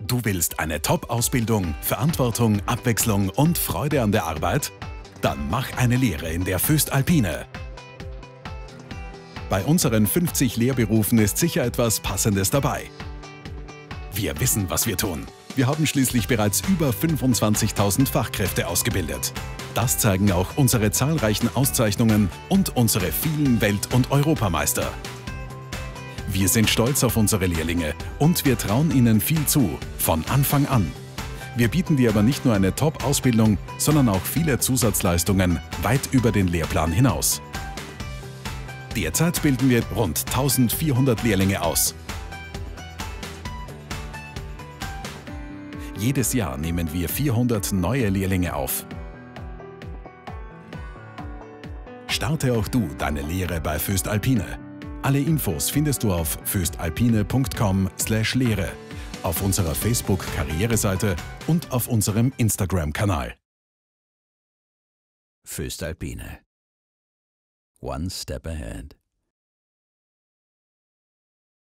Du willst eine Top-Ausbildung, Verantwortung, Abwechslung und Freude an der Arbeit? Dann mach eine Lehre in der voestalpine. Bei unseren 50 Lehrberufen ist sicher etwas Passendes dabei. Wir wissen, was wir tun. Wir haben schließlich bereits über 25.000 Fachkräfte ausgebildet. Das zeigen auch unsere zahlreichen Auszeichnungen und unsere vielen Welt- und Europameister. Wir sind stolz auf unsere Lehrlinge und wir trauen ihnen viel zu, von Anfang an. Wir bieten dir aber nicht nur eine Top-Ausbildung, sondern auch viele Zusatzleistungen weit über den Lehrplan hinaus. Derzeit bilden wir rund 1400 Lehrlinge aus. Jedes Jahr nehmen wir 400 neue Lehrlinge auf. Starte auch du deine Lehre bei voestalpine. Alle Infos findest du auf voestalpine.com/Lehre, auf unserer Facebook-Karriereseite und auf unserem Instagram-Kanal. voestalpine. One step ahead.